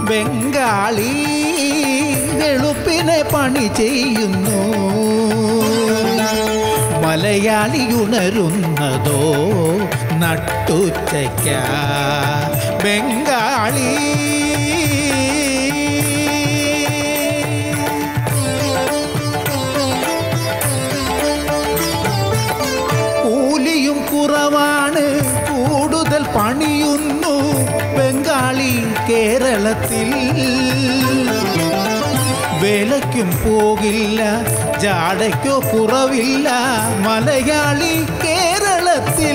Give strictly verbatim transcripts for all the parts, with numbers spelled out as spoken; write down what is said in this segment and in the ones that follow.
ബംഗാളി വെളുപ്പിനെ പണി ചെയ്യുന്നു. മലയാളി ഉണരുന്നതോ നട്ടുച്ചയ്ക്ക. ബംഗാളി കൂലിയും കുറവാണ്, കൂടുതൽ പണിയുന്നു ബംഗാളി കേരളത്തിൽ. വേലയ്ക്കും പോകില്ല, ജാടയ്ക്കോ കുറവില്ല മലയാളി കേരളത്തിൽ.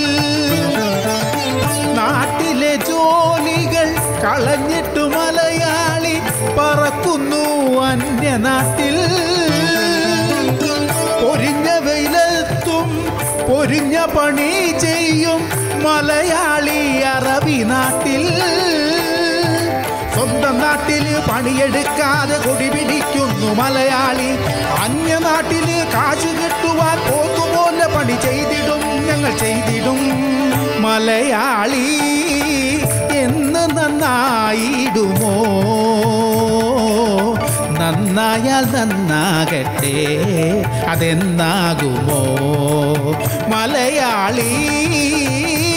നാട്ടിലെ ജോലികൾ കളഞ്ഞിട്ടു മലയാളി പറക്കുന്നു അന്യനാട്ടിൽ. പൊരിഞ്ഞ വെയിലത്തും പൊരിഞ്ഞ പണി ചെയ്യും മലയാളി അറബി നാട്ടിൽ. സ്വന്തം നാട്ടിൽ പണിയെടുക്കാതെ കൊടി പിടിക്കുന്നു മലയാളി. അന്യനാട്ടിൽ കാശ് കിട്ടുവാൻ പോത്തുപോലെ പണി ചെയ്തിടും ഞങ്ങൾ ചെയ്തിടും. മലയാളി എന്ന് നന്നായിടുമോ? നന്നായാൽ നന്നാകട്ടെ, അതെന്നാകുമോ? മലയാളി